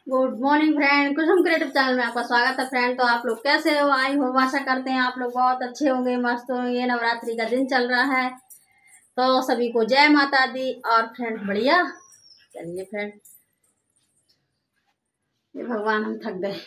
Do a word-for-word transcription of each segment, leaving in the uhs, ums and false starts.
Good morning friend, Kusum creative channel में आपका स्वागत है फ्रेंड। तो आप लोग कैसे हो? आई हो आशा करते हैं आप लोग बहुत अच्छे होंगे, मस्त होंगे। ये नवरात्रि का दिन चल रहा है तो सभी को जय माता दी। और फ्रेंड बढ़िया चलिए फ्रेंड, ये भगवान हम थक गए।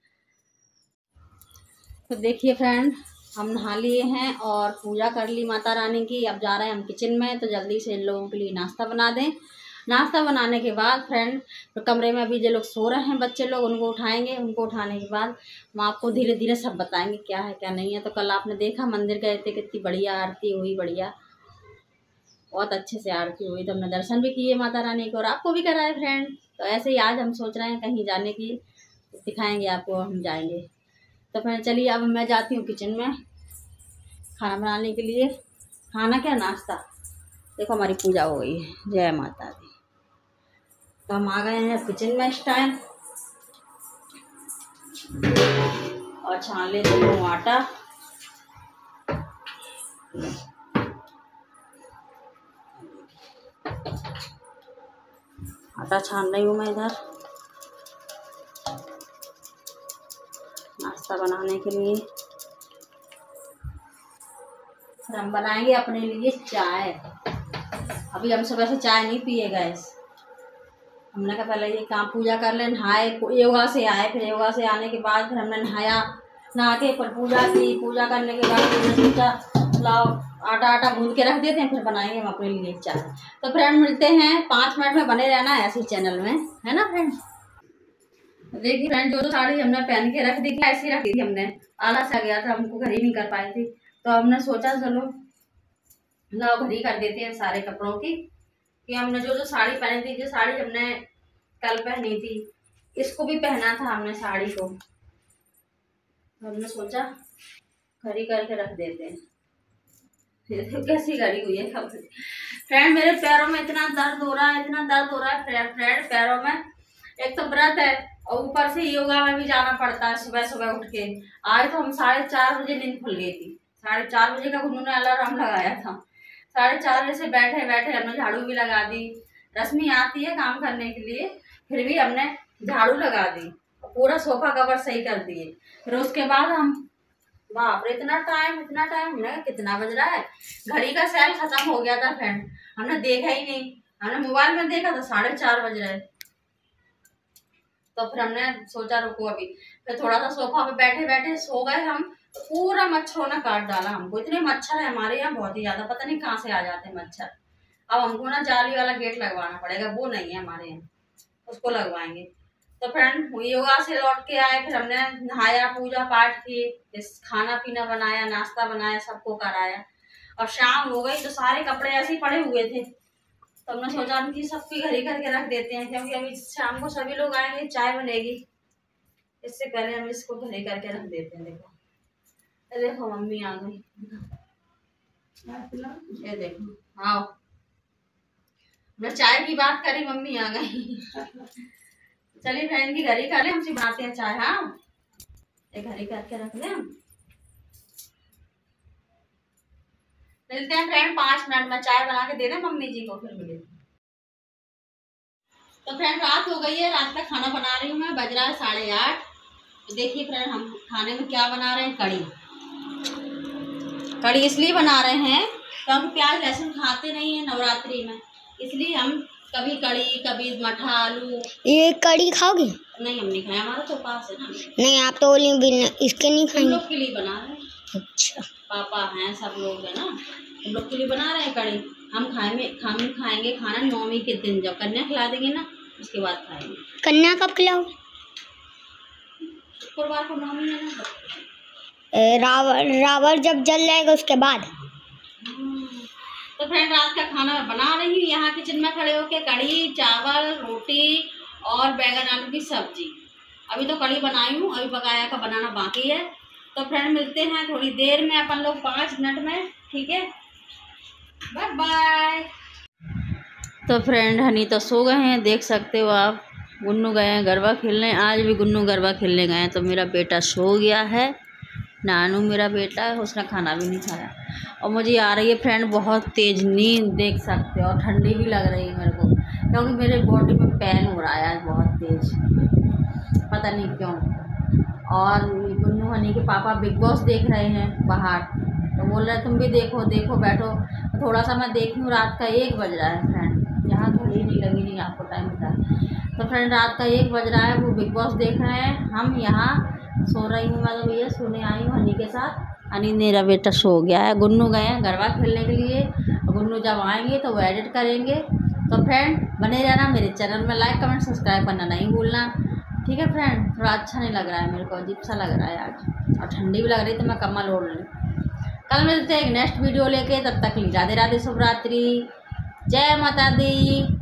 तो देखिए फ्रेंड, हम नहा लिए हैं और पूजा कर ली माता रानी की। अब जा रहे हैं हम किचन में, तो जल्दी से इन लोगों के लिए नाश्ता बना दें। नाश्ता बनाने के बाद फ्रेंड तो कमरे में अभी जो लोग सो रहे हैं बच्चे लोग, उनको उठाएंगे। उनको उठाने के बाद हम आपको धीरे धीरे सब बताएंगे क्या है क्या नहीं है। तो कल आपने देखा मंदिर गए थे, कितनी बढ़िया आरती हुई, बढ़िया बहुत अच्छे से आरती हुई। तो हमने दर्शन भी किए माता रानी को और आपको भी कराए फ्रेंड। तो ऐसे ही आज हम सोच रहे हैं कहीं जाने की, दिखाएंगे आपको, हम जाएंगे। तो फ्रेंड चलिए अब मैं जाती हूँ किचन में खाना बनाने के लिए। खाना क्या, नाश्ता। देखो हमारी पूजा हो गई है, जय माता दी। तो हम आ गए हैं किचन में इस टाइम और छान लेते हूँ आटा। आटा छान रही हूँ मैं इधर नाश्ता बनाने के लिए। फिर हम बनाएंगे अपने लिए चाय। अभी हम सुबह से चाय नहीं पिए गैस। हमने कहा पहले ये काम पूजा कर ले, नहाए, योगा से आए, फिर योगा से आने के बाद फिर हमने नहाया, नहा के फिर पूजा की। पूजा करने के बाद हमने सोचा लाओ आटा आटा गूंद के रख देते हैं, फिर बनाएंगे हम अपने लिए चाय। तो फ्रेंड मिलते हैं पाँच मिनट में, बने रहना है ऐसे चैनल में, है ना फ्रेंड। देखिए फ्रेंड, जो जो साड़ी हमने पहन के रख दी थी ऐसी रख दी थी हमने, आलस आ गया था, हमको घर ही नहीं कर पाई थी। तो हमने सोचा चलो लाओ घर ही कर देते हैं सारे कपड़ों की। कि हमने जो जो साड़ी पहनी थी, जो साड़ी हमने कल पहनी थी, इसको भी पहना था हमने साड़ी को, तो हमने सोचा खड़ी करके रख देते हैं। कैसी गड़ी हुई है फ्रेंड, मेरे पैरों में इतना दर्द हो रहा है, इतना दर्द हो रहा है फ्रेंड पैरों में। एक तो व्रत है और ऊपर से योगा में भी जाना पड़ता है सुबह सुबह उठ के। आज तो हम साढ़े चार बजे नींद खुल गई थी। साढ़े चार बजे का उन्होंने अलार्म लगाया था। साढ़े चार बजे से बैठे बैठे हमने झाड़ू भी लगा दी। रश्मि आती है काम करने के लिए, फिर भी हमने झाड़ू लगा दी, पूरा सोफा कवर सही कर दिए। फिर उसके बाद हम, बाप रे इतना टाइम इतना टाइम हमने कितना बज रहा है, घड़ी का सेल खत्म हो गया था फ्रेंड, हमने देखा ही नहीं। हमने मोबाइल में देखा तो साढ़े चार बज रहे। तो फिर हमने सोचा रुको अभी, फिर थोड़ा सा सोफा पे बैठे बैठे सो गए हम। तो पूरा मच्छरों ने काट डाला हमको। इतने मच्छर है हमारे यहाँ, बहुत ही ज्यादा, पता नहीं कहाँ से आ जाते हैं मच्छर। अब हमको ना जाली वाला गेट लगवाना पड़ेगा, वो नहीं है हमारे यहाँ, उसको लगवाएंगे। तो फ्रेंड योगा से लौट के आए, फिर हमने नहाया, पूजा पाठ की, खाना पीना बनाया, नाश्ता बनाया, सबको कराया और शाम हो गई। तो सारे कपड़े ऐसे ही पड़े हुए थे, तो हमने सोचा उनकी सबकी घड़ी करके रख देते हैं, क्योंकि अभी शाम को सभी लोग आएंगे, चाय बनेगी, इससे पहले हम इसको घड़ी करके रख देते हैं। देखो देखो मम्मी आ गई, ये देखो आओ, मैं चाय की बात करी, मम्मी आ गई। चलिए फ्रेंड की घड़ी कर ले, हमसे बनाते हैं चाय। हाँ एक घड़ी करके रख ले। मिलते हैं फ्रेंड पाँच मिनट में, चाय बना के दे दें मम्मी जी को, फिर मिलेंगे। तो फ्रेंड रात हो गई है, रात का खाना बना रही हूँ मैं, बज रहा है साढ़े आठ। तो देखिए फ्रेंड हम खाने में क्या बना रहे हैं, कड़ी। कड़ी इसलिए बना रहे हैं तो हम प्याज लहसुन खाते नहीं है नवरात्रि में, इसलिए हम कभी कड़ी कभी मठा आलू। ये कड़ी खाओगे? नहीं हम नहीं खाए, हमारा तो पास है ना। नहीं आप तो इसके नहीं खाएंगे। हम लोग के लिए बना रहे हैं। अच्छा पापा हैं, सब लोग है ना, हम लोग के लिए बना रहे हैं कड़ी। हम खाए हम खाएंगे खाना नौमी के दिन, जब कन्या खिला देंगे ना उसके बाद खाएंगे। कन्या कब खिलाओगे? शुक्रवार को नौमी है ना। रावण रावण जब जल जाएगा उसके बाद। तो फ्रेंड रात का खाना मैं बना रही हूँ यहाँ किचन में खड़े होके, कड़ी चावल रोटी और बैगन आलू की सब्जी। अभी तो कड़ी बनाई हूँ, अभी बकाया का बनाना बाकी है। तो फ्रेंड मिलते हैं थोड़ी देर में अपन लोग, पाँच मिनट में, ठीक है, बाय बाय। तो फ्रेंड हनी तो सो गए हैं, देख सकते हो आप। गुन्नू गए हैं गरबा खेलने, आज भी गुन्नू गरबा खेलने गए हैं। तो मेरा बेटा सो गया है, नानू मेरा बेटा है, उसने खाना भी नहीं खाया। और मुझे आ रही है फ्रेंड बहुत तेज़ नींद, देख सकते हो, और ठंडी भी लग रही है मेरे को, क्योंकि मेरे बॉडी में पेन हो रहा है आज बहुत तेज़। पता नहीं क्यों। और गुन्नू हनी के पापा बिग बॉस देख रहे हैं बाहर, तो बोल रहे तुम भी देखो देखो बैठो। थोड़ा सा मैं देखी हूँ, रात का एक बज रहा है फ्रेंड, यहाँ तो ही नहीं लगी नहीं आपको टाइम बता। तो फ्रेंड रात का एक बज रहा है, वो बिग बॉस देख रहे हैं, हम यहाँ सो रही हूँ। मैं तो भैया सोने आई हूँ हनी के साथ। हनी मेरा बेटा सो गया है, गुन्नू गए हैं गरबा खेलने के लिए। गुन्नू जब आएंगे तो वो एडिट करेंगे। तो फ्रेंड बने रहना मेरे चैनल में, लाइक कमेंट सब्सक्राइब करना नहीं भूलना, ठीक है फ्रेंड। थोड़ा अच्छा नहीं लग रहा है मेरे को, अजीब सा लग रहा है आज, और ठंडी भी लग रही तो मैं कम्बल ओढ़ लूँ। कल मिलते हैं एक नेक्स्ट वीडियो लेके, तब तक ली राधे राधे, शुभ रात्रि, जय माता दी।